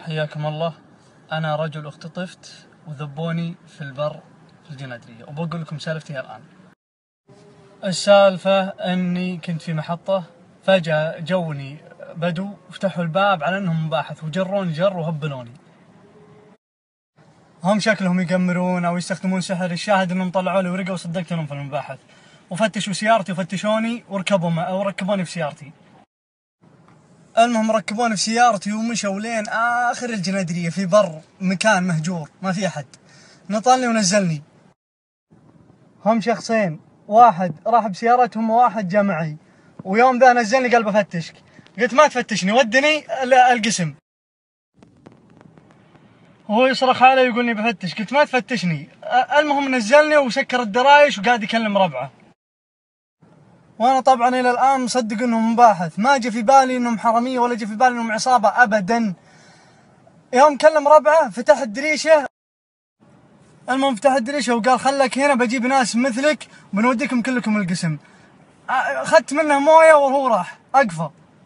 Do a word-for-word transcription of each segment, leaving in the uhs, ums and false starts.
حياكم الله. أنا رجل اختطفت وذبوني في البر في الجنادرية، وبقول لكم سالفتي الآن. السالفة أني كنت في محطة، فجأة جوني بدو فتحوا الباب على أنهم مباحث وجروني جر وهبلوني. هم شكلهم يقمرون أو يستخدمون سحر. الشاهد أنهم طلعوا لي ورقة وصدقت لهم في المباحث، وفتشوا سيارتي وفتشوني وركبوا أو ركبوني في سيارتي. المهم ركبوني في سيارتي ومشوا لين آخر الجنادرية في بر مكان مهجور ما في أحد. نطلني ونزلني. هم شخصين، واحد راح بسيارتهم وواحد جاء معي، ويوم ذا نزلني قال بفتشك. قلت ما تفتشني، ودني القسم. هو يصرخ علي يقولني بفتش، قلت ما تفتشني. المهم نزلني وسكر الدرايش وقاعد يكلم ربعه. وانا طبعا الى الان مصدق انهم مباحث، ما جاء في بالي انهم حراميه ولا جاء في بالي انهم عصابه ابدا. يوم كلم ربعه فتح الدريشه. المهم فتح الدريشه وقال خلك هنا بجيب ناس مثلك وبنوديكم كلكم القسم. اخذت منه مويه وهو راح اقفى.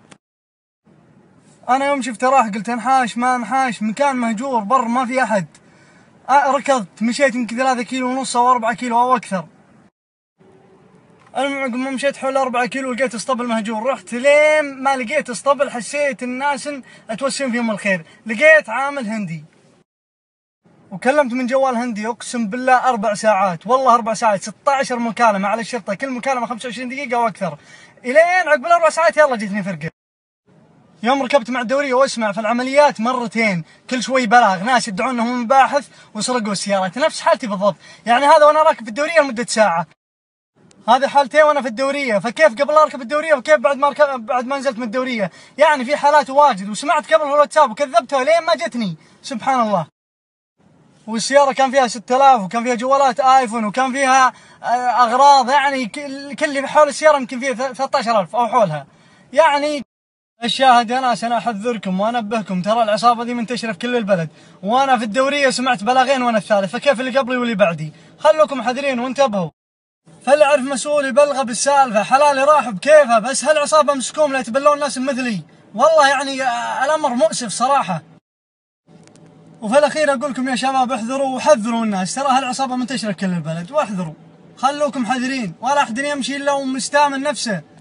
انا يوم شفته راح قلت انحاش ما انحاش، مكان مهجور بر ما في احد. ركضت مشيت يمكن ثلاثة كيلو ونص او أربعة كيلو او اكثر. المهم عقب ما مشيت حول أربعة كيلو لقيت اسطبل مهجور. رحت لين ما لقيت اسطبل حسيت الناس اتوسم فيهم الخير. لقيت عامل هندي وكلمت من جوال هندي، اقسم بالله اربع ساعات، والله اربع ساعات، ستة عشر مكالمه على الشرطه، كل مكالمه خمسة وعشرين دقيقه واكثر. الين عقب الاربع ساعات يلا جتني فرقه. يوم ركبت مع الدوريه واسمع في العمليات مرتين، كل شوي بلاغ ناس يدعون انهم مباحث وسرقوا السيارات، نفس حالتي بالضبط. يعني هذا وانا راكب في الدوريه لمده ساعه، هذه حالتين وانا في الدوريه، فكيف قبل اركب الدوريه وكيف بعد ما ركب بعد ما نزلت من الدوريه؟ يعني في حالات واجد. وسمعت قبل الواتساب وكذبتها لين ما جتني، سبحان الله. والسياره كان فيها ستة آلاف وكان فيها جوالات ايفون وكان فيها اغراض، يعني كل اللي حول السياره يمكن فيها ثلاثة عشر ألف او حولها. يعني الشاهد يا ناس انا احذركم وانبهكم، ترى العصابه ذي منتشره في كل البلد، وانا في الدوريه سمعت بلاغين وانا الثالث، فكيف اللي قبلي واللي بعدي؟ خلوكم حذرين وانتبهوا. فاللي عرف مسؤول يبلغ بالسالفه، حلالي راح بكيفه، بس هالعصابه مسكوم لا يتبلون ناس مثلي، والله يعني الامر مؤسف صراحه. وفي الاخير اقول لكم يا شباب احذروا وحذروا الناس، ترى هالعصابه منتشره في كل البلد، واحذروا خلوكم حذرين، ولا احد يمشي الا ومستامن نفسه.